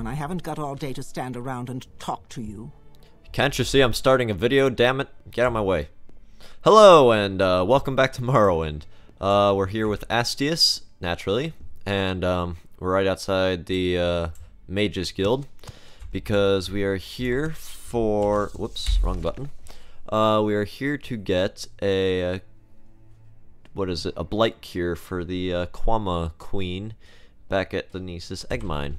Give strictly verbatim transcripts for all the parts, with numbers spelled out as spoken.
I haven't got all day to stand around and talk to you. Can't you see I'm starting a video? Damn it. Get out of my way. Hello, and uh, welcome back to Morrowind. Uh, we're here with Astius, naturally, and um, we're right outside the uh, Mages Guild, because we are here for... Whoops, wrong button. Uh, we are here to get a... Uh, what is it? A blight cure for the uh, Quama Queen back at the Nesis Egg Mine.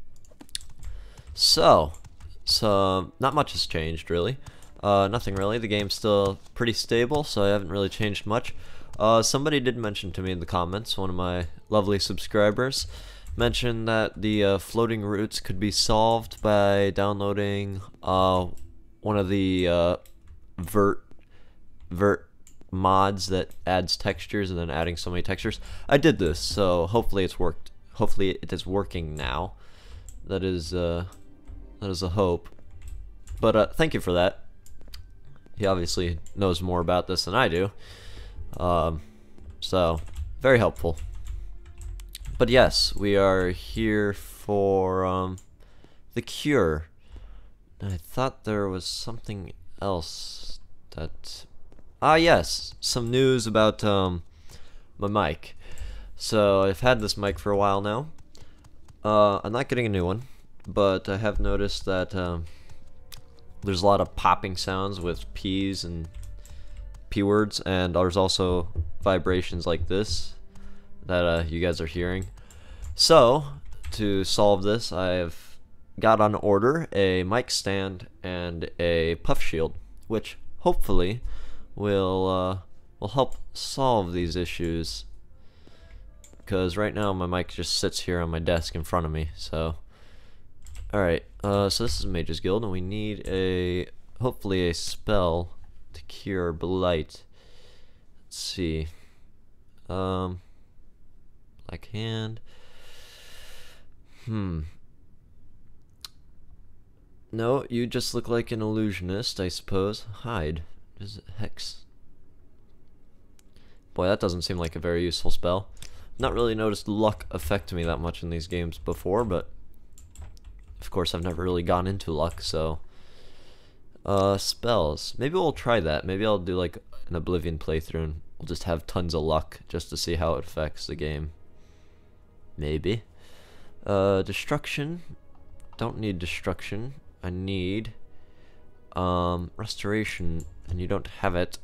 So, so not much has changed, really. Uh, nothing really. The game's still pretty stable, so I haven't really changed much. Uh, somebody did mention to me in the comments, one of my lovely subscribers, mentioned that the uh, floating routes could be solved by downloading uh, one of the uh, vert vert mods that adds textures and then adding so many textures. I did this, so hopefully it's worked. Hopefully it is working now. That is uh, that is a hope. But uh, thank you for that. He obviously knows more about this than I do. Um, so, very helpful. But yes, we are here for um, the cure. I thought there was something else that... Ah yes, some news about um, my mic. So, I've had this mic for a while now. Uh, I'm not getting a new one, but I have noticed that um, there's a lot of popping sounds with P's and P words, and there's also vibrations like this that uh, you guys are hearing. So, to solve this, I've got on order a mic stand and a puff shield, which hopefully will uh, will help solve these issues. Because right now my mic just sits here on my desk in front of me. So, all right. Uh, so this is Mages Guild, and we need a hopefully a spell to cure blight. Let's see. Um, Black Hand. Hmm. No, you just look like an illusionist, I suppose. Hide. Is it hex? Boy, that doesn't seem like a very useful spell. Not really noticed luck affect me that much in these games before, but of course I've never really gone into luck, so uh, spells. Maybe we'll try that. Maybe I'll do like an Oblivion playthrough and we'll just have tons of luck just to see how it affects the game. Maybe. Uh, destruction. Don't need destruction. I need um, restoration, and you don't have it.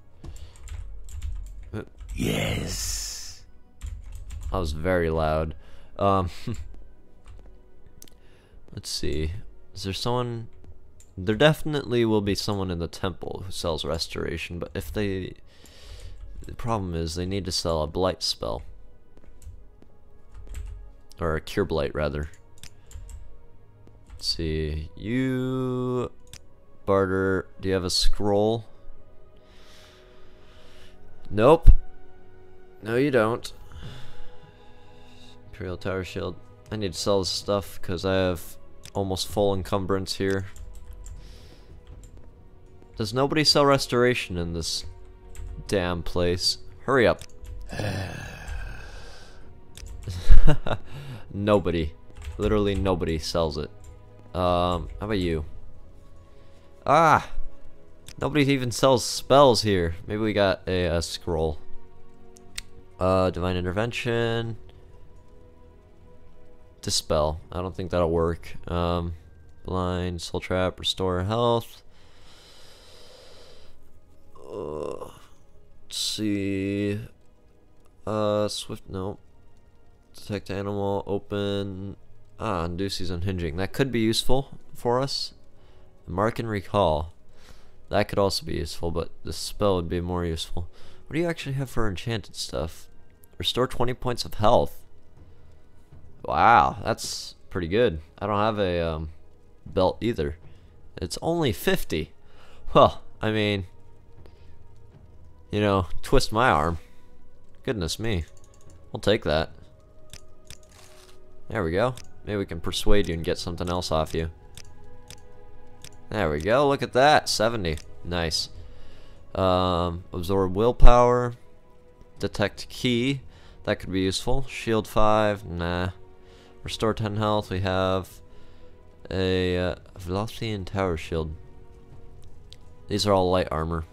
Yes. That was very loud. Um, let's see. Is there someone... There definitely will be someone in the temple who sells restoration, but if they... The problem is they need to sell a blight spell. Or a cure blight, rather. Let's see. You... Barter... Do you have a scroll? Nope. No, you don't. Imperial Tower Shield. I need to sell this stuff because I have almost full encumbrance here. Does nobody sell restoration in this damn place? Hurry up. Nobody. Literally nobody sells it. Um, how about you? Ah! Nobody even sells spells here. Maybe we got a, a scroll. Uh, Divine Intervention. Dispel. I don't think that'll work. Um, blind, Soul Trap, Restore Health. Uh, let's see. Uh, Swift, no. Detect Animal, Open. Ah, Induces Unhinging. That could be useful for us. Mark and Recall. That could also be useful, but this spell would be more useful. What do you actually have for enchanted stuff? Restore twenty points of health. Wow, that's pretty good. I don't have a um, belt either. It's only fifty. Well, I mean, you know, twist my arm. Goodness me. We'll take that. There we go. Maybe we can persuade you and get something else off you. There we go. Look at that. seventy. Nice. Um, absorb willpower. Detect key. That could be useful. Shield five. Nah. Restore ten health. We have A uh, velocity and tower shield. These are all light armor.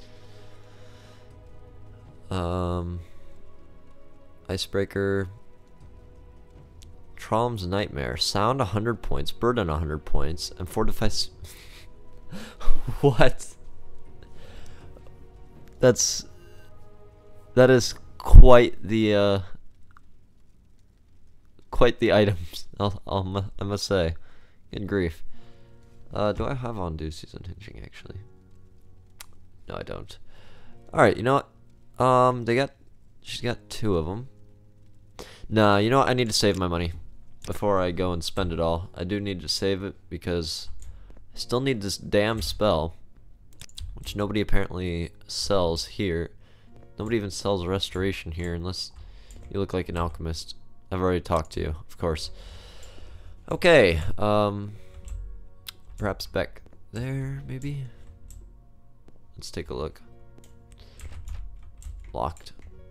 Um, Icebreaker. Trom's Nightmare. Sound one hundred points. Burden one hundred points. And Fortify... What? That's... That is quite the, uh... Quite the items, I'll, I'll, I must say. Good grief. Uh, do I have on Deuces Unhinging, actually? No, I don't. Alright, you know what? Um, they got... She's got two of them. Nah, you know what? I need to save my money before I go and spend it all. I do need to save it because I still need this damn spell, which nobody apparently sells here. Nobody even sells Restoration here unless you look like an alchemist. I've already talked to you, of course. Okay, um, perhaps back there, maybe? Let's take a look. Locked.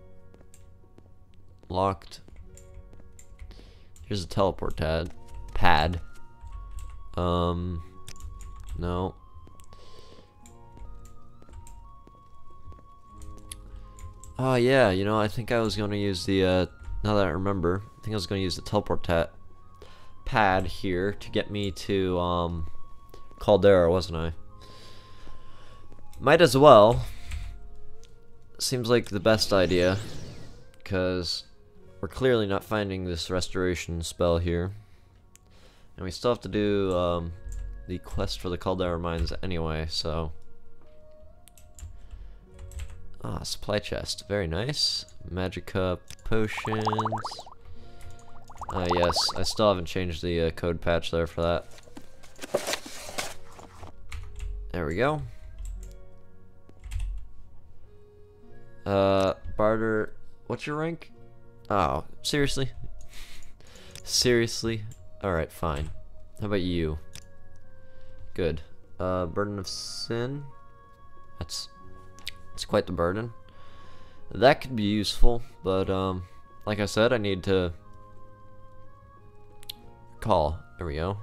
Locked. Here's a teleport tad pad. Um, no. Oh yeah, you know, I think I was gonna use the, uh, now that I remember, I think I was gonna use the teleport tat pad here to get me to, um, Caldera, wasn't I? Might as well. Seems like the best idea, because we're clearly not finding this restoration spell here. And we still have to do, um, the quest for the Caldera Mines anyway, so... Ah, supply chest. Very nice. Magica potions. Ah, yes. I still haven't changed the uh, code patch there for that. There we go. Uh, barter. What's your rank? Oh, seriously? Seriously? Alright, fine. How about you? Good. Uh, Burden of Sin. That's... It's quite the burden. That could be useful, but um, like I said, I need to call. There we go.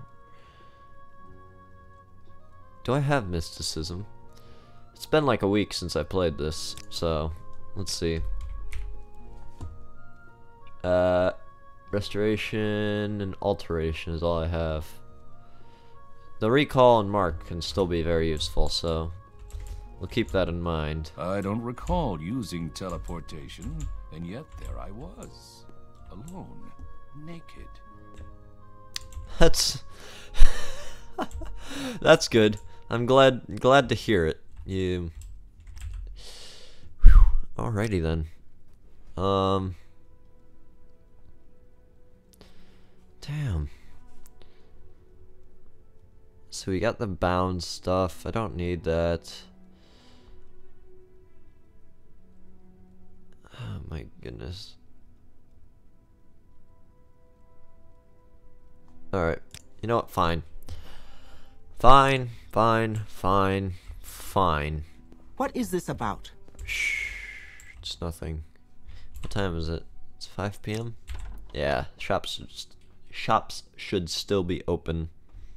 Do I have mysticism? It's been like a week since I played this, so let's see. Uh, restoration and alteration is all I have. The recall and mark can still be very useful, so we'll keep that in mind. I don't recall using teleportation, and yet there I was, alone, naked. That's that's good. I'm glad glad to hear it. You. Whew. Alrighty then. Um. Damn. So we got the bound stuff. I don't need that. Oh my goodness. Alright. You know what? Fine. Fine, fine, fine, fine. What is this about? Shh. It's nothing. What time is it? It's five P M? Yeah, shops should, shops should still be open.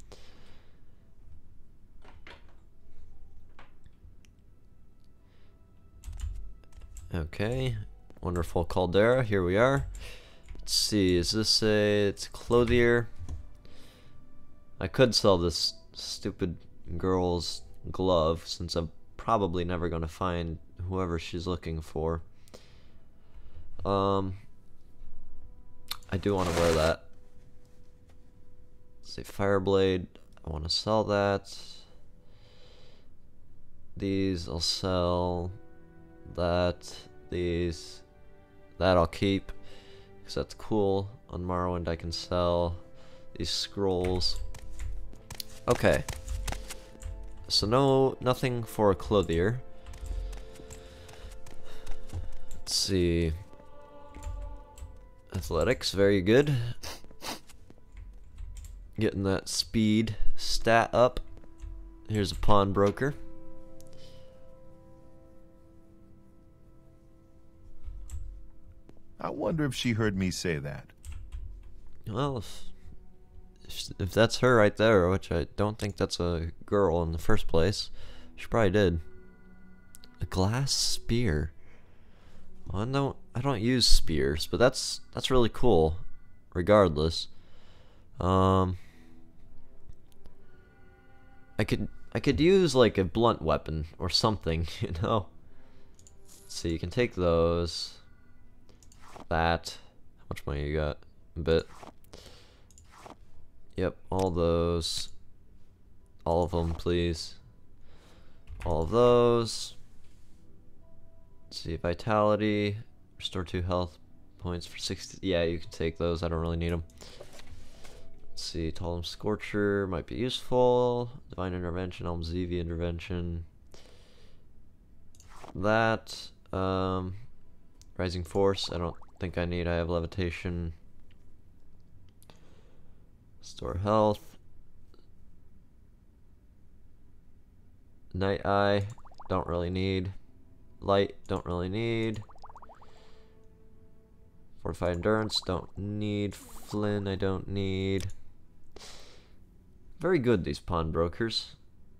Okay. Wonderful Caldera. Here we are. Let's see. Is this a... It's a clothier. I could sell this stupid girl's glove, since I'm probably never going to find whoever she's looking for. Um, I do want to wear that. Let's see, Fireblade. I want to sell that. These I'll sell. That. These. That I'll keep, because that's cool. On Morrowind I can sell these scrolls. Okay. So no, nothing for a clothier. Let's see. Athletics, very good. Getting that speed stat up. Here's a pawnbroker. I wonder if she heard me say that. Well, if, If, if that's her right there, which I don't think that's a girl in the first place, she probably did. A glass spear. Well, I don't I don't use spears, but that's that's really cool. Regardless, um, I could I could use like a blunt weapon or something, you know. So you can take those. That. How much money you got? A bit. Yep, all those. All of them, please. All of those. Let's see, vitality. Restore two health points for sixty. Yeah, you can take those. I don't really need them. Let's see, Talum Scorcher might be useful. Divine Intervention, Almzevi Intervention. That. Um, Rising Force, I don't think I need. I have Levitation. Store Health. Night Eye, don't really need. Light, don't really need. Fortified Endurance, don't need. Flynn, I don't need. Very good, these pawnbrokers.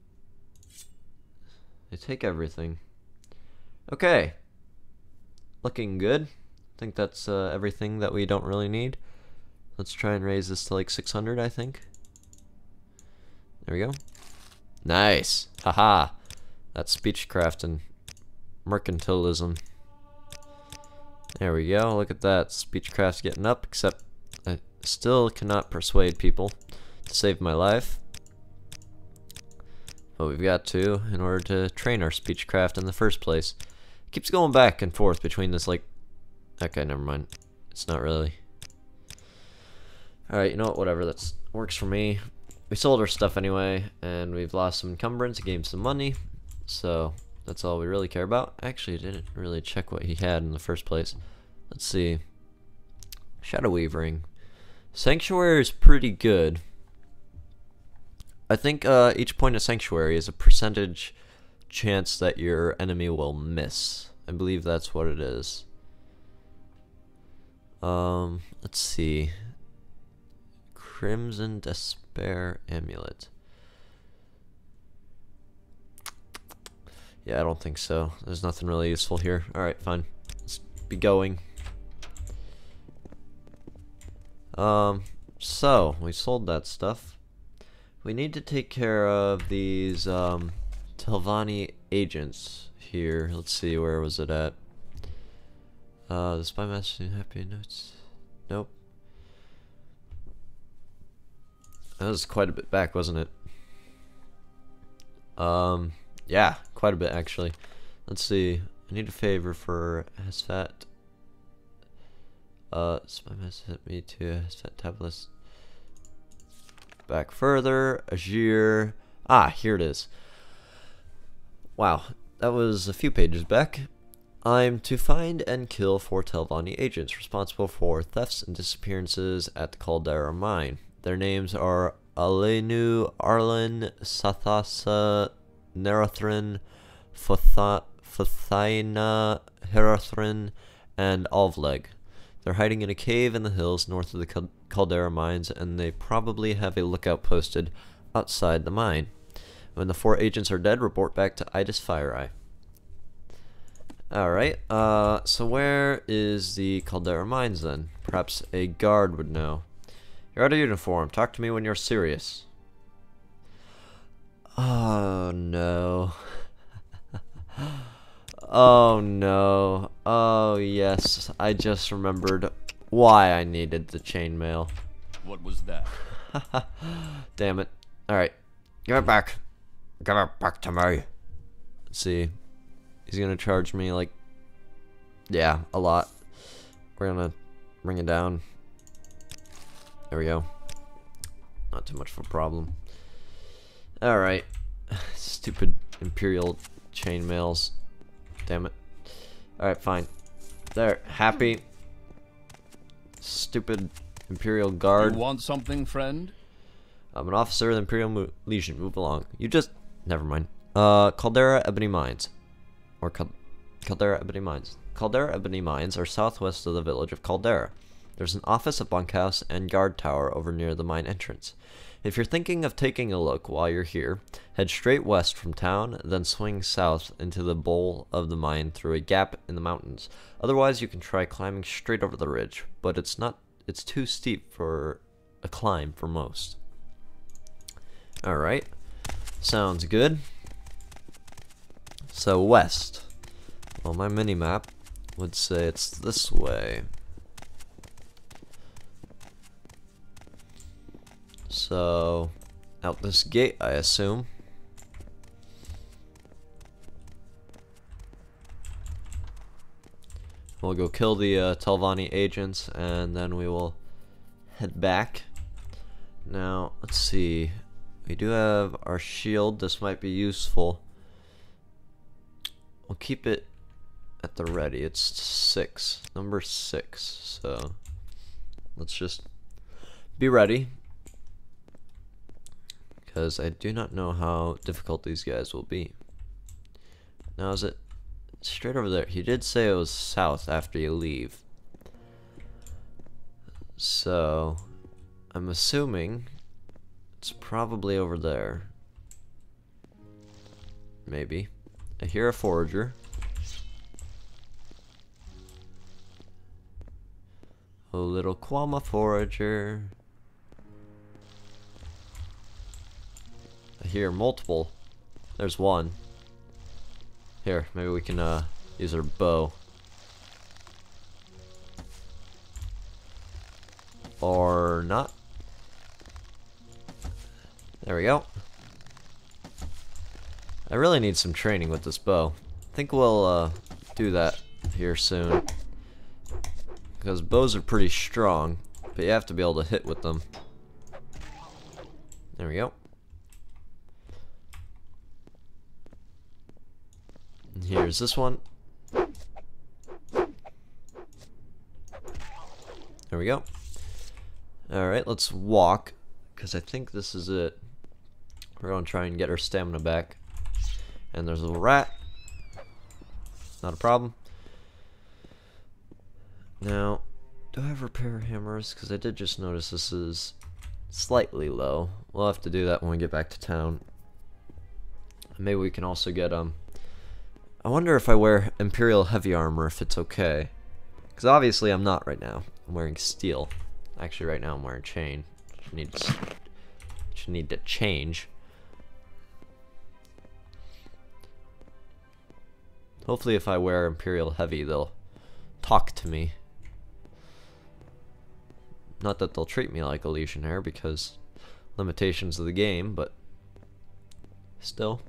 They take everything. Okay. Looking good. I think that's uh, everything that we don't really need. Let's try and raise this to like six hundred, I think. There we go. Nice. Haha. That's speechcraft and mercantilism. There we go. Look at that. Speechcraft's getting up, except I still cannot persuade people to save my life. But we've got to in order to train our speechcraft in the first place. It keeps going back and forth between this, like... Okay, never mind. It's not really. Alright, you know what? Whatever. That works for me. We sold our stuff anyway, and we've lost some encumbrance, gained some money. So, that's all we really care about. Actually, I didn't really check what he had in the first place. Let's see. Shadow Weavering. Sanctuary is pretty good. I think uh, each point of Sanctuary is a percentage chance that your enemy will miss. I believe that's what it is. Um, let's see. Crimson Despair Amulet. Yeah, I don't think so. There's nothing really useful here. Alright, fine. Let's be going. Um, so, we sold that stuff. We need to take care of these, um, Telvanni agents here. Let's see, where was it at? Uh, the Spy Master Happy Notes. Nope. That was quite a bit back, wasn't it? Um, yeah, quite a bit actually. Let's see. I need a favor for Hesfat. Uh, Spy Master hit me to Hesfat Tablet. Back further. Ajir. Ah, here it is. Wow, that was a few pages back. I'm to find and kill four Telvanni agents responsible for thefts and disappearances at the Caldera mine. Their names are Alenu, Arlen, Sathasa, Nerathrin, Phothaina, Herathrin, and Alvleg. They're hiding in a cave in the hills north of the Caldera mines, and they probably have a lookout posted outside the mine. When the four agents are dead, report back to Idis FireEye. Alright, uh, so where is the Caldera mines then? Perhaps a guard would know. You're out of uniform. Talk to me when you're serious. Oh no. Oh no. Oh yes, I just remembered why I needed the chainmail. What was that? Damn it. Alright, give it back. Give it back to me. Let's see. He's gonna charge me like, yeah, a lot. We're gonna bring it down. There we go. Not too much of a problem. Alright. Stupid Imperial chainmails. Damn it. Alright, fine. There. Happy. Stupid Imperial Guard. You want something, friend? I'm an officer of the Imperial Mo Legion. Move along. You just... Never mind. Uh, Caldera Ebony Mines. Or Cal Caldera Ebony Mines. Caldera Ebony Mines are southwest of the village of Caldera. There's an office, a bunkhouse, and guard tower over near the mine entrance. If you're thinking of taking a look while you're here, head straight west from town, then swing south into the bowl of the mine through a gap in the mountains. Otherwise, you can try climbing straight over the ridge, but it's not it's too steep for a climb for most. Alright. Sounds good. So west. Well, my mini-map would say it's this way. So, out this gate, I assume. We'll go kill the uh, Telvanni agents, and then we will head back. Now, let's see. We do have our shield. This might be useful. We'll keep it at the ready. It's six. Number six. So, let's just be ready. Because I do not know how difficult these guys will be. Now, is it straight over there? He did say it was south after you leave. So, I'm assuming it's probably over there. Maybe. I hear a forager. A little Quama forager. I hear multiple. There's one. Here, maybe we can uh, use our bow. Or not. There we go. I really need some training with this bow. I think we'll uh, do that here soon. Because bows are pretty strong, but you have to be able to hit with them. There we go. And here's this one. There we go. Alright, let's walk, because I think this is it. We're going to try and get our stamina back. And there's a little rat. Not a problem. Now, do I have repair hammers? Because I did just notice this is slightly low. We'll have to do that when we get back to town. Maybe we can also get, um... I wonder if I wear Imperial Heavy Armor, if it's okay. Because obviously I'm not right now. I'm wearing steel. Actually, right now I'm wearing chain. Which need to, which need to change. Hopefully if I wear Imperial Heavy, they'll talk to me. Not that they'll treat me like a Legionnaire, because limitations of the game, but still.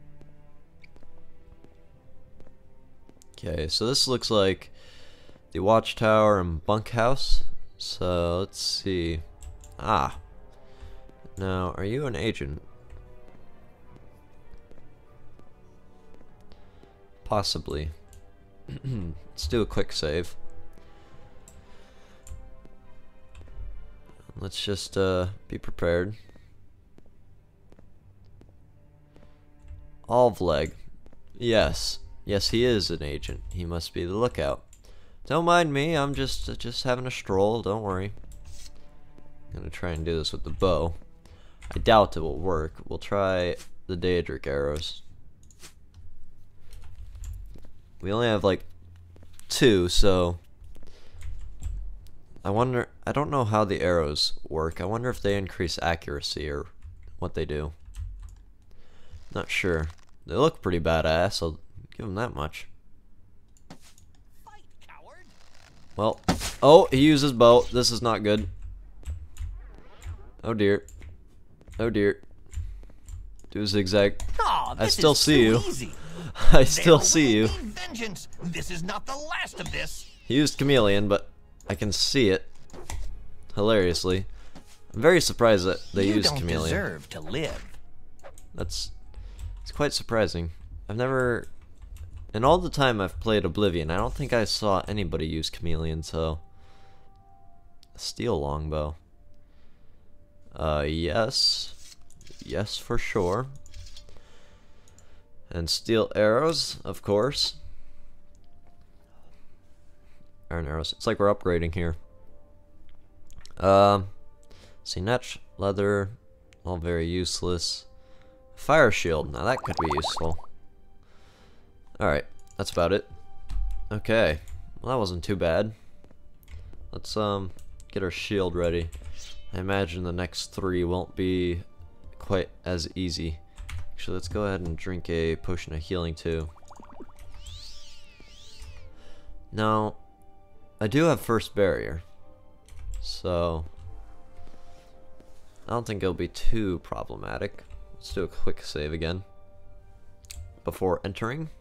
Okay, so this looks like the watchtower and bunkhouse. So let's see. Ah. Now, are you an agent? Possibly. Let's do a quick save. Let's just uh, be prepared. Alvleg. Yes. Yes, he is an agent. He must be the lookout. Don't mind me. I'm just uh, just having a stroll. Don't worry. I'm gonna try and do this with the bow. I doubt it will work. We'll try the Daedric arrows. We only have like two, so I wonder, I don't know how the arrows work. I wonder if they increase accuracy or what they do. Not sure. They look pretty badass, I'll give them that much. Fight, coward. Well, oh, he uses bow. This is not good. Oh dear. Oh dear. Do a zigzag. Aw, I this still is see too you. Easy. I still There see you. will be vengeance. This is not the last of this. He used chameleon, but I can see it. Hilariously. I'm very surprised that they you used don't chameleon. deserve to live. That's it's quite surprising. I've never, in all the time I've played Oblivion, I don't think I saw anybody use chameleon, so a steel longbow. Uh, yes. Yes, for sure. And steel arrows, of course. Iron arrows. It's like we're upgrading here. Um, see, net, leather, all very useless. Fire shield, now that could be useful. Alright, that's about it. Okay, well that wasn't too bad. Let's um get our shield ready. I imagine the next three won't be quite as easy. Actually, let's go ahead and drink a potion of healing too. Now, I do have first barrier, so I don't think it'll be too problematic. Let's do a quick save again before entering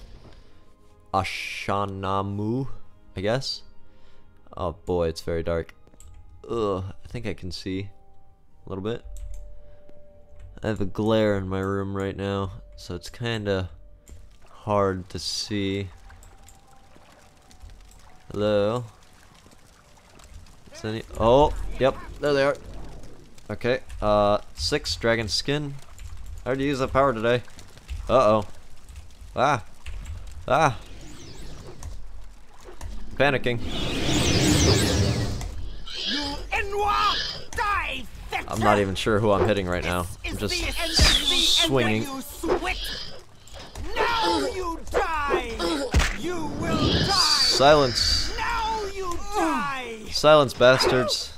Ashanamu, I guess. Oh boy, it's very dark. Ugh, I think I can see a little bit. I have a glare in my room right now, so it's kinda hard to see. Hello? Is any oh, yep, there they are. Okay, uh, six dragon skin. I already used that power today. Uh oh. Ah. Ah. Panicking. I'm not even sure who I'm hitting right now. I'm just swinging. Now you die. You will die. Silence. Now you die. Silence, bastards.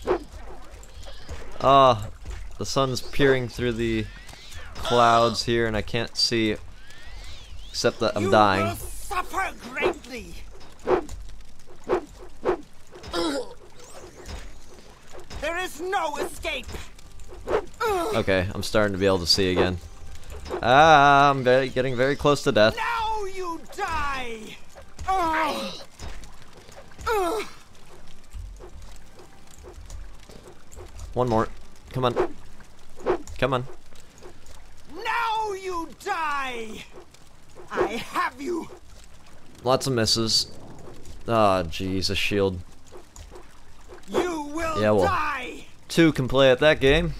Ah, the sun's peering through the clouds here, and I can't see except that I'm you dying. Will suffer greatly. There is no escape. Okay, I'm starting to be able to see again. Ah, I'm very, getting very close to death. Now you die. Ugh. Ugh. One more. Come on. Come on. Now you die. I have you. Lots of misses. Ah, jeez, a shield. You will Yeah, well, die. two can play at that game.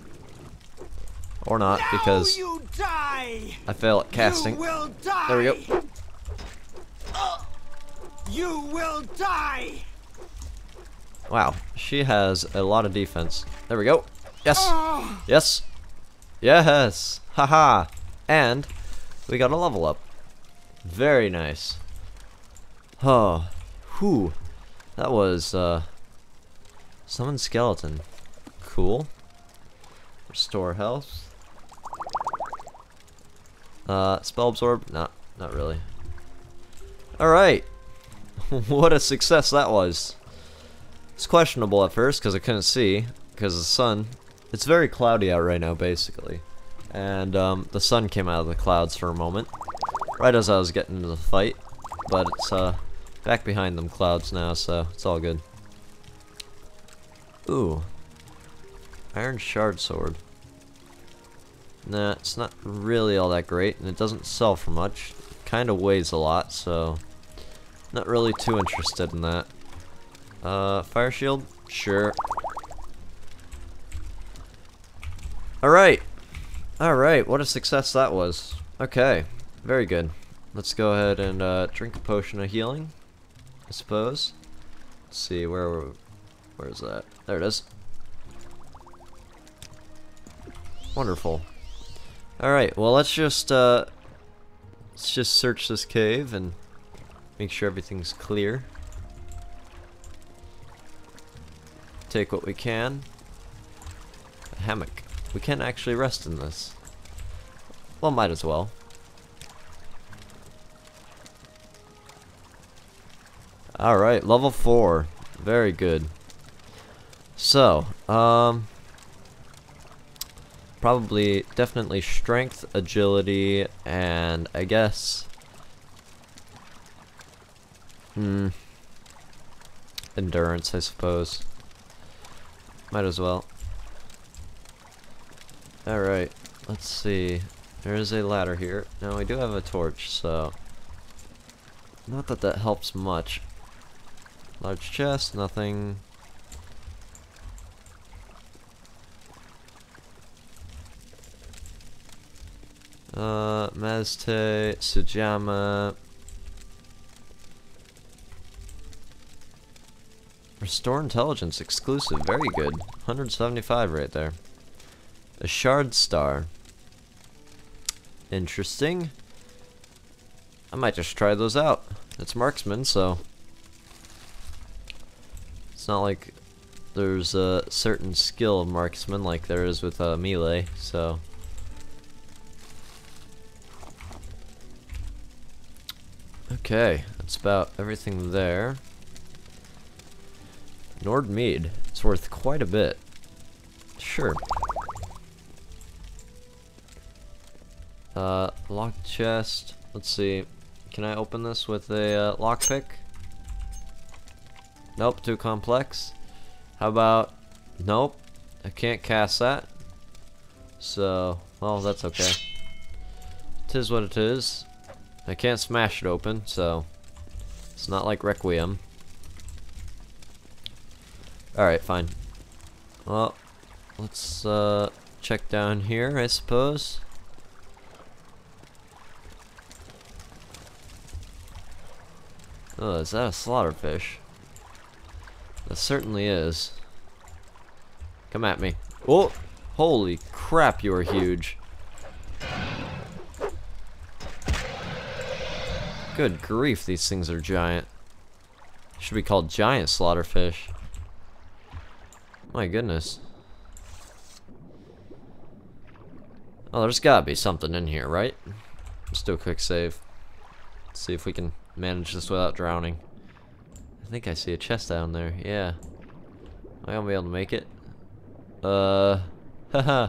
Or not, Now because you die. I fail at casting. You will die. There we go. Uh, you will die. Wow, she has a lot of defense. There we go. Yes. Oh. Yes. Yes. Haha. And we got a level up. Very nice. Oh. Whew. That was uh summon skeleton. Cool. Restore health. Uh spell absorb? Not not really. Alright. What a success that was. It's questionable at first because I couldn't see, because the sun, it's very cloudy out right now basically, and um, the sun came out of the clouds for a moment right as I was getting into the fight, but it's uh, back behind them clouds now, so it's all good. Ooh, iron shard sword. Nah, it's not really all that great, and it doesn't sell for much. It kind of weighs a lot, so not really too interested in that. Uh, fire shield? Sure. Alright. Alright, what a success that was. Okay, very good. Let's go ahead and uh, drink a potion of healing, I suppose. Let's see, where where is that? There it is. Wonderful. Alright, well let's just uh, let's just search this cave and make sure everything's clear. Take what we can. A hammock. We can't actually rest in this. Well, might as well. Alright, level four. Very good. So, um... probably, definitely strength, agility, and I guess... Hmm... endurance, I suppose. Might as well. Alright, let's see. There is a ladder here. Now, I do have a torch, so... not that that helps much. Large chest, nothing. Uh, Mazte, Sujamma. Restore intelligence exclusive. Very good. one hundred seventy-five right there. A shard star. Interesting. I might just try those out. It's marksman, so it's not like there's a certain skill of marksman like there is with uh, melee, so okay, that's about everything there. Nordmead, it's worth quite a bit. Sure. Uh, locked chest. Let's see. Can I open this with a uh, lockpick? Nope, too complex. How about... Nope, I can't cast that. So, well, that's okay. Tis what it is. I can't smash it open, so it's not like Requiem. Alright, fine. Well, let's uh, check down here, I suppose. Oh, is that a slaughterfish? That certainly is. Come at me. Oh! Holy crap, you are huge. Good grief, these things are giant. Should be called giant slaughterfish. My goodness. Oh, there's gotta be something in here, right? Let's do a quick save. Let's see if we can manage this without drowning. I think I see a chest down there. Yeah. Am I gonna be able to make it? Uh. Haha.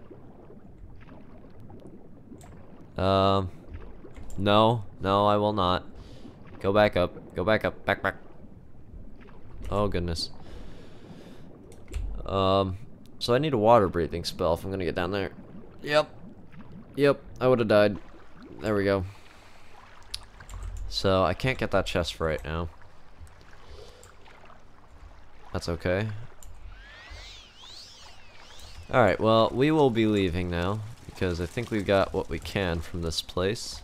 um. No. No, I will not. Go back up. Go back up. Back, back. Oh, goodness. Um. So I need a water breathing spell if I'm gonna get down there. Yep. Yep. I would have died. There we go. So I can't get that chest for right now. That's okay. Alright, well, we will be leaving now, because I think we've got what we can from this place.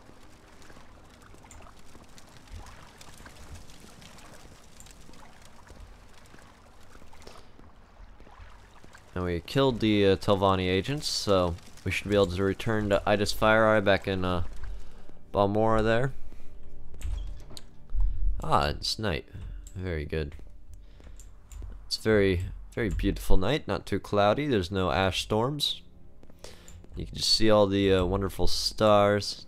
And we killed the uh, Telvanni agents, so we should be able to return to Idis FireEye back in uh, Balmora there. Ah, it's night. Very good. It's very, very beautiful night. Not too cloudy. There's no ash storms. You can just see all the uh, wonderful stars.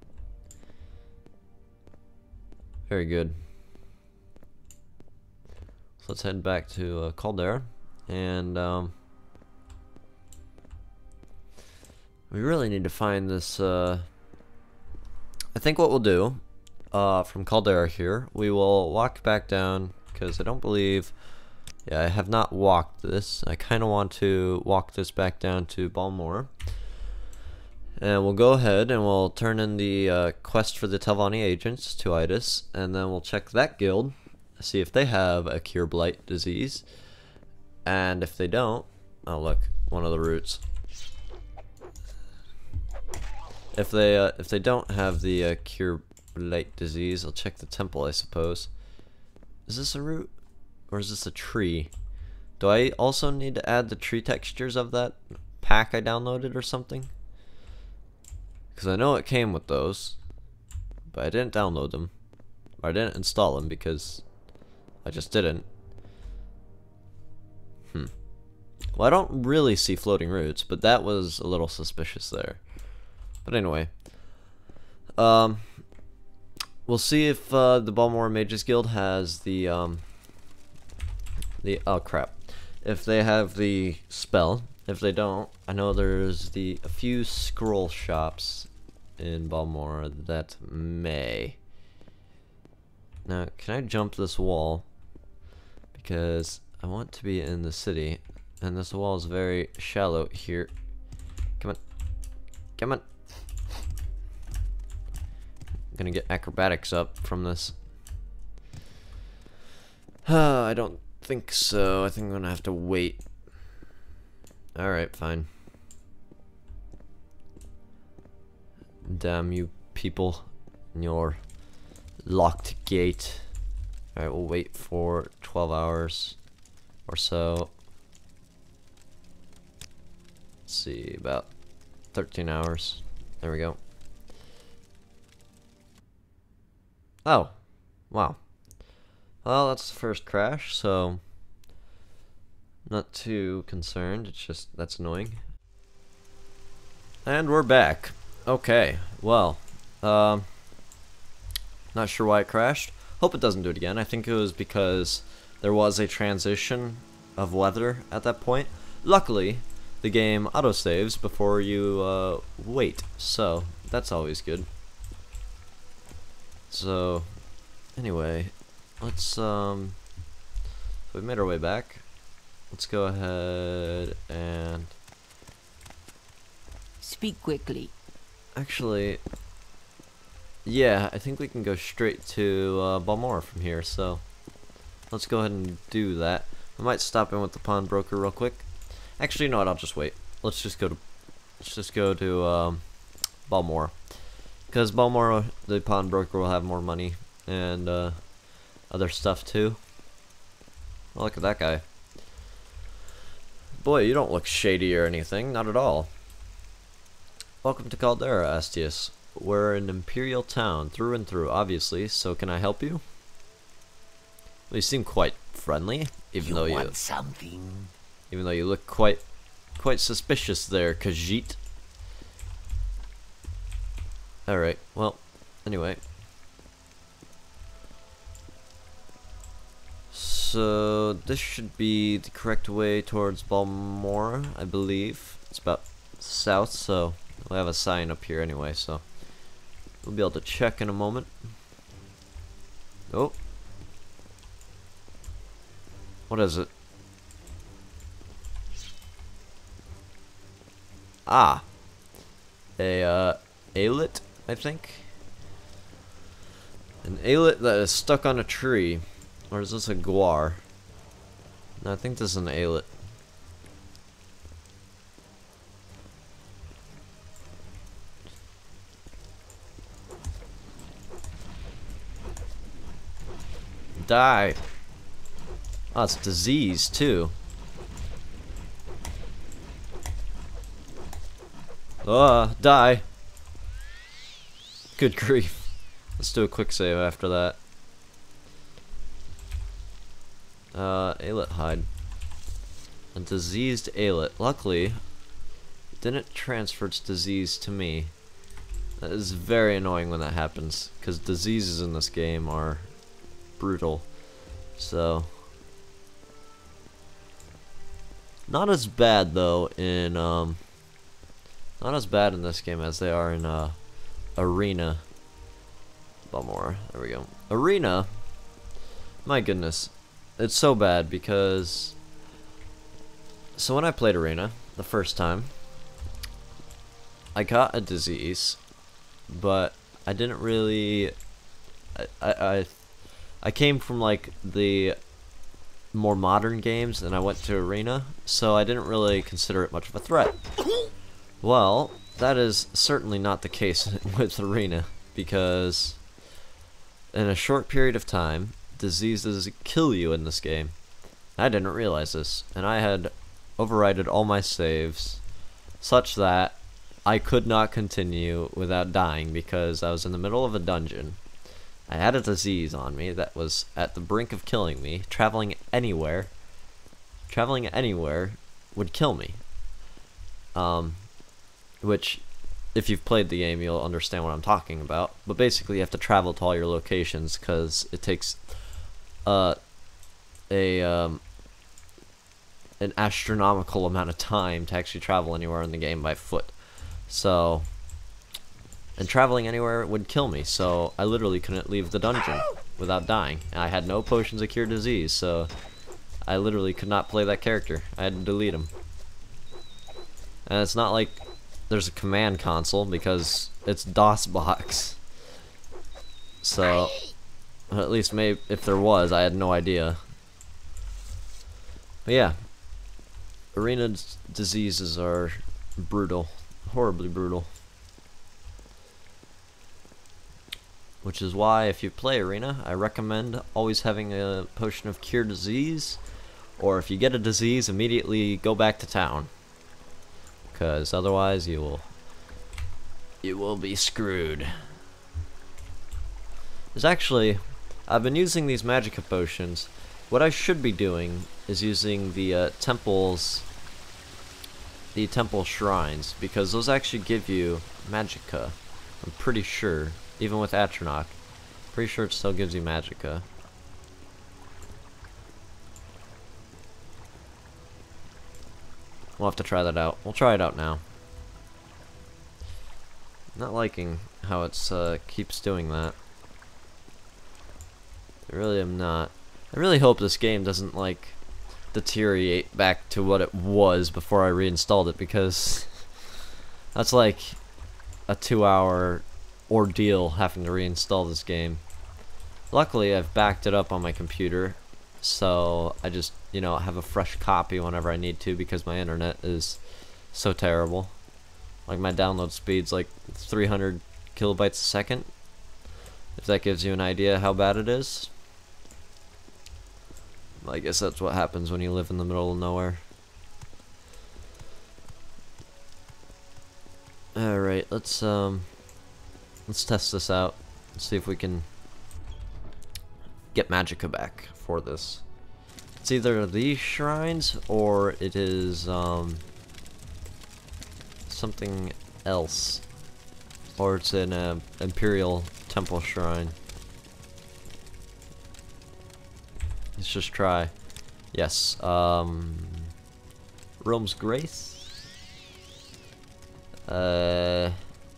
Very good. So let's head back to uh, Caldera, and um, we really need to find this. Uh, I think what we'll do. Uh, from Caldera here, we will walk back down, because I don't believe, yeah, I have not walked this. I kind of want to walk this back down to Balmora, and we'll go ahead and we'll turn in the uh, quest for the Telvanni agents to Idis, and then we'll check that guild, see if they have a cure blight disease, and if they don't, oh look, one of the roots. If they uh, if they don't have the uh, cure blight disease, I'll check the temple, I suppose. Is this a root? Or is this a tree? Do I also need to add the tree textures of that pack I downloaded or something? Because I know it came with those, but I didn't download them. Or I didn't install them because I just didn't. Hmm. Well, I don't really see floating roots, but that was a little suspicious there. But anyway. Um... We'll see if uh, the Balmora Mages Guild has the, um, the, oh crap, if they have the spell. If they don't, I know there's the, a few scroll shops in Balmora that may. Now, can I jump this wall? Because I want to be in the city, and this wall is very shallow here. Come on. Come on. Gonna get acrobatics up from this. Uh, I don't think so. I think I'm gonna have to wait. Alright, fine. Damn you people and your locked gate. Alright, we'll wait for twelve hours or so. Let's see, about thirteen hours. There we go. Oh, wow. Well, that's the first crash, so not too concerned. It's just, that's annoying. And we're back. Okay, well, um, not sure why it crashed. Hope it doesn't do it again. I think it was because there was a transition of weather at that point. Luckily, the game autosaves before you uh, wait, so that's always good. So, anyway, let's, um, so we made our way back. Let's go ahead and... Speak quickly. Actually, yeah, I think we can go straight to uh, Balmora from here, so let's go ahead and do that. I might stop in with the pawnbroker real quick. Actually, you know what, I'll just wait. Let's just go to, let's just go to um, Balmora. Because Balmora, the pawnbroker, will have more money and uh, other stuff too. Oh, look at that guy. Boy, you don't look shady or anything, not at all. Welcome to Caldera, Astius. We're an imperial town, through and through, obviously, so can I help you? Well, you seem quite friendly, even you though want you... something? Even though you look quite... quite suspicious there, Khajiit. Alright, well, anyway. So, this should be the correct way towards Balmora, I believe. It's about south, so we'll have a sign up here anyway, so we'll be able to check in a moment. Oh. What is it? Ah. A, uh, Aillet, I think? An Aillet that is stuck on a tree. Or is this a Guar? No, I think this is an Aillet. Die. Oh, it's disease too. Ah, die. Good grief. Let's do a quick save after that. Uh, Aillet hide. A diseased Aillet. Luckily, it didn't transfer its disease to me. That is very annoying when that happens, because diseases in this game are brutal. So, not as bad though in um, not as bad in this game as they are in uh, Arena. Balmora. There we go. Arena. My goodness. It's so bad because, so when I played Arena the first time, I got a disease, but I didn't really, I, I, I, I came from like the more modern games and I went to Arena, so I didn't really consider it much of a threat. Well, that is certainly not the case with Arena, because in a short period of time, diseases kill you in this game. I didn't realize this, and I had overridden all my saves such that I could not continue without dying because I was in the middle of a dungeon. I had a disease on me that was at the brink of killing me. Traveling anywhere, traveling anywhere would kill me. Um, which, if you've played the game, you'll understand what I'm talking about. But basically, you have to travel to all your locations because it takes uh, a um, an astronomical amount of time to actually travel anywhere in the game by foot. So, and traveling anywhere would kill me. So I literally couldn't leave the dungeon without dying. And I had no potions of cure disease, so I literally could not play that character. I had to delete him. And it's not like there's a command console because it's DOSBox. So, at least maybe if there was, I had no idea. But yeah, Arena diseases are brutal, horribly brutal. which is why if you play Arena, I recommend always having a potion of cure disease, or if you get a disease, immediately go back to town, because otherwise you will you will be screwed. There's actually, I've been using these Magicka potions. What I should be doing is using the uh, temples, the temple shrines, because those actually give you Magicka. I'm pretty sure, even with Atronach, pretty sure it still gives you Magicka. We'll have to try that out. We'll try it out now. Not liking how it's uh, keeps doing that. I really am not. I really hope this game doesn't like deteriorate back to what it was before I reinstalled it, because that's like a two hour ordeal having to reinstall this game. Luckily I've backed it up on my computer, so I just, you know, have a fresh copy whenever I need to, because my internet is so terrible. Like my download speed's like three hundred kilobytes a second, if that gives you an idea how bad it is. I guess that's what happens when you live in the middle of nowhere. Alright, let's um let's test this out. Let's see if we can get Magicka back for this. It's either these shrines or it is um something else. Or it's an uh, Imperial Temple Shrine. Let's just try. Yes. Um, Rome's Grace. Uh,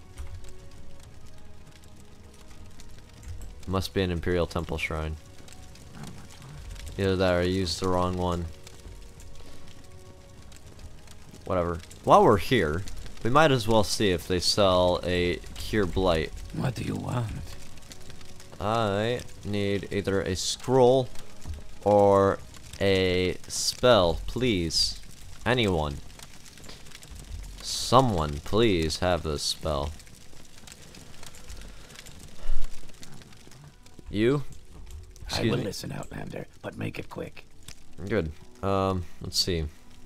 must be an Imperial Temple Shrine. Either that or I used the wrong one. Whatever. While we're here, we might as well see if they sell a Cure Blight. What do you want? I need either a scroll or a spell, please. Anyone. Someone, please have this spell. You? I will listen, Outlander, but make it quick. Good. Um, let's see.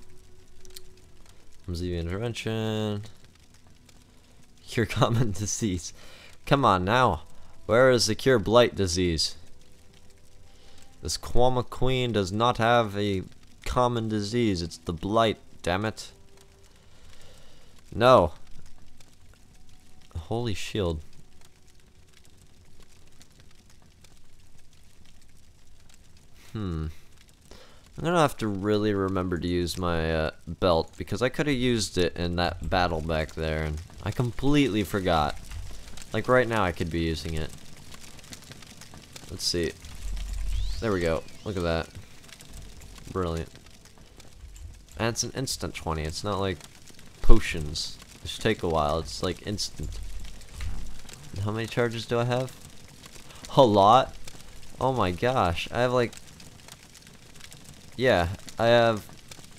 Mzevi intervention. Cure common disease. Come on now. Where is the cure blight disease? This Kwama Queen does not have a common disease. It's the blight, damn it. No. Holy shield. Hmm. I'm gonna have to really remember to use my uh, belt, because I could have used it in that battle back there and I completely forgot. Like right now I could be using it. Let's see. There we go. Look at that. Brilliant. And it's an instant twenty. It's not like potions, which take a while. It's like instant. And how many charges do I have? A lot? Oh my gosh. I have like... Yeah, I have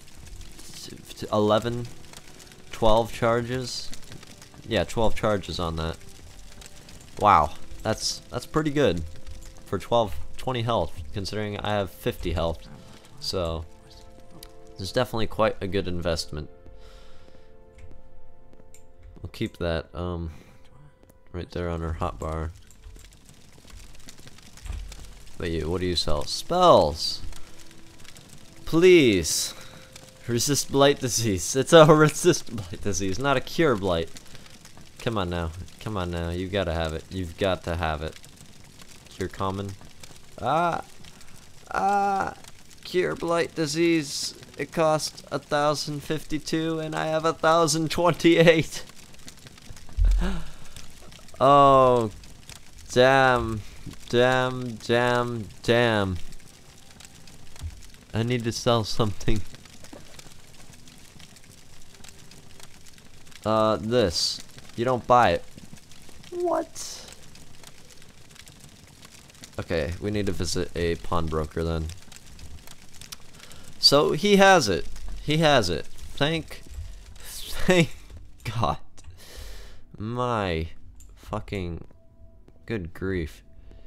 eleven, twelve charges. Yeah, twelve charges on that. Wow, that's that's pretty good for twelve, twenty health, considering I have fifty health. So, it's definitely quite a good investment. We'll keep that um right there on our hotbar. But you, what do you sell? Spells! Please! Resist blight disease. It's a resist blight disease, not a cure blight. Come on now. Come on now. You gotta have it. You've got to have it. Cure common. Ah! Ah! Cure blight disease. It costs a thousand fifty-two and I have a thousand twenty-eight. Oh, damn, damn, damn, damn. I need to sell something. Uh, this. You don't buy it. What? Okay, we need to visit a pawnbroker then. So he has it. He has it. Thank, thank God. My fucking Good grief.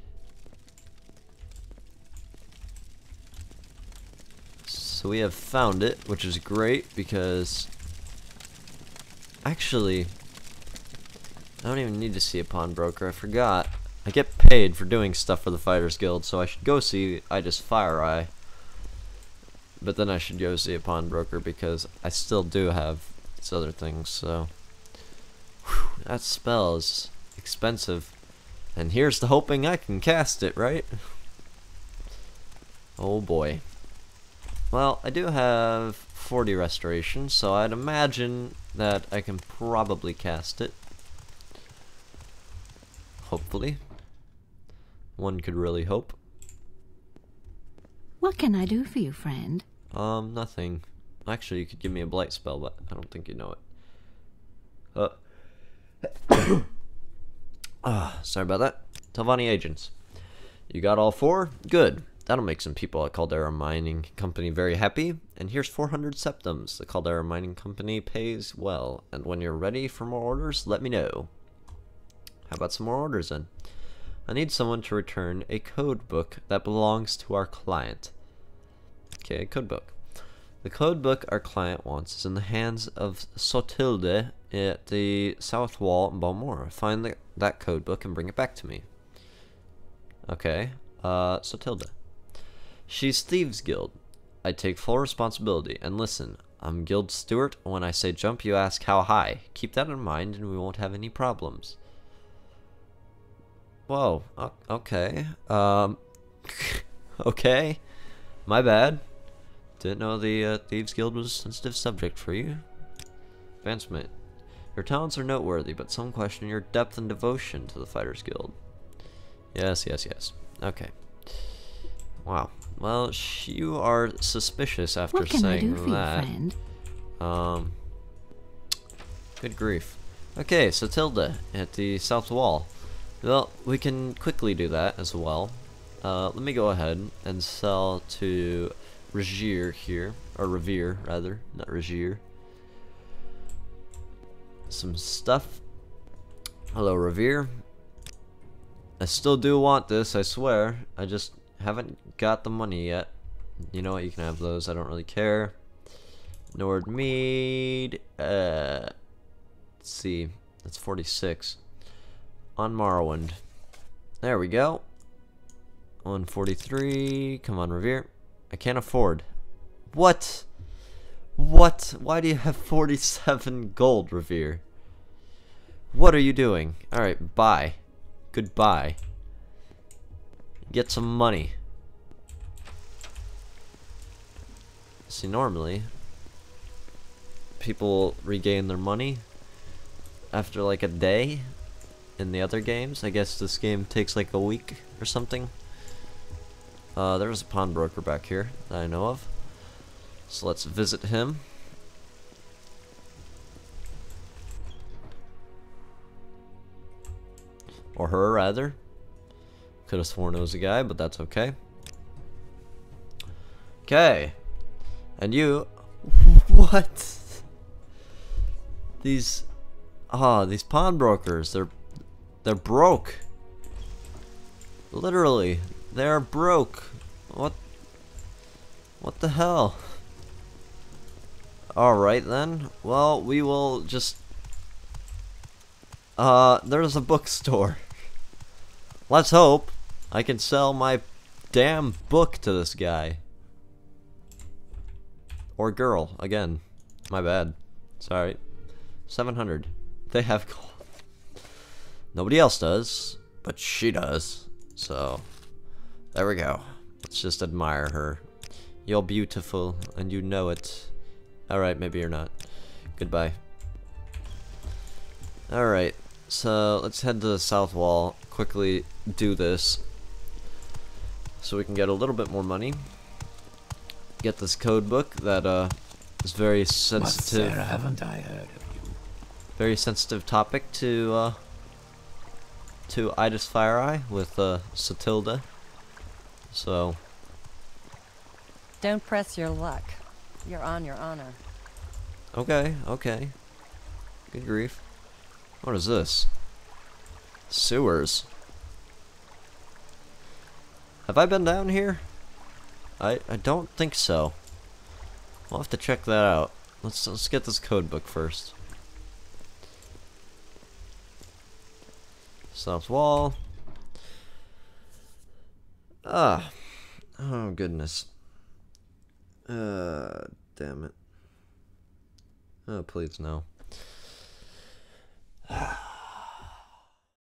So we have found it, which is great because actually I don't even need to see a pawnbroker. I forgot. I get paid for doing stuff for the Fighters Guild, so I should go see Idis FireEye. But then I should go see a pawnbroker because I still do have these other things, so whew, that spell is expensive. And here's to hoping I can cast it, right? Oh boy. Well, I do have forty restoration, so I'd imagine that I can probably cast it. Hopefully. One could really hope. What can I do for you, friend? Um, nothing. Actually, you could give me a blight spell, but I don't think you know it. Uh. Ah, sorry about that. Telvanni agents. You got all four? Good. That'll make some people at Caldera Mining Company very happy. And here's four hundred septums. The Caldera Mining Company pays well. And when you're ready for more orders, let me know. How about some more orders then? I need someone to return a code book that belongs to our client. Okay, code book. The code book our client wants is in the hands of Sotilde at the South Wall in Balmora. Find the, that code book and bring it back to me. Okay, uh, Sotilde. She's Thieves Guild. I take full responsibility. And listen, I'm Guild Steward. When I say jump, you ask how high. Keep that in mind and we won't have any problems. Whoa, okay. Um, okay. My bad. Didn't know the uh, Thieves Guild was a sensitive subject for you. Advancement. Your talents are noteworthy, but some question your depth and devotion to the Fighters Guild. Yes, yes, yes. Okay. Wow. Well, sh you are suspicious after what can saying I do for that. You, friend? Um. Good grief. Okay, so Tilda at the South Wall. Well, we can quickly do that as well. Uh, let me go ahead and sell to Regier here, or Revere rather, not Regier. Some stuff. Hello, Revere. I still do want this, I swear. I just haven't got the money yet. You know what? You can have those. I don't really care. Nordmead. Uh, let's see. That's forty-six. On Morrowind. There we go. one forty-three. Come on, Revere. I can't afford. What? What? Why do you have forty-seven gold, Revere? What are you doing? Alright, bye. Goodbye. Get some money. See, normally, people regain their money after like a day in the other games. I guess this game takes like a week or something. Uh, there's a pawnbroker back here that I know of. So let's visit him. Or her, rather. Could have sworn it was a guy, but that's okay. Okay. And you... What? These... Ah, these pawnbrokers, they're... They're broke. Literally. They're broke. What? What the hell? Alright then. Well, we will just... Uh, there's a bookstore. Let's hope I can sell my damn book to this guy. Or girl, again. My bad. Sorry. seven hundred. They have gold. Nobody else does, but she does. So, there we go. Let's just admire her. You're beautiful, and you know it. Alright, maybe you're not. Goodbye. Alright, so let's head to the South Wall. Quickly do this. So we can get a little bit more money. Get this code book that uh, is very sensitive. But Sarah, haven't I heard of you? Very sensitive topic to uh, to Idis FireEye with uh, Sotilde. So. Don't press your luck. You're on your honor. Okay, okay. Good grief. What is this? Sewers. Have I been down here? I I don't think so. We'll have to check that out. Let's let's get this code book first. South wall. Ah. Oh goodness. Uh damn it. Oh please no.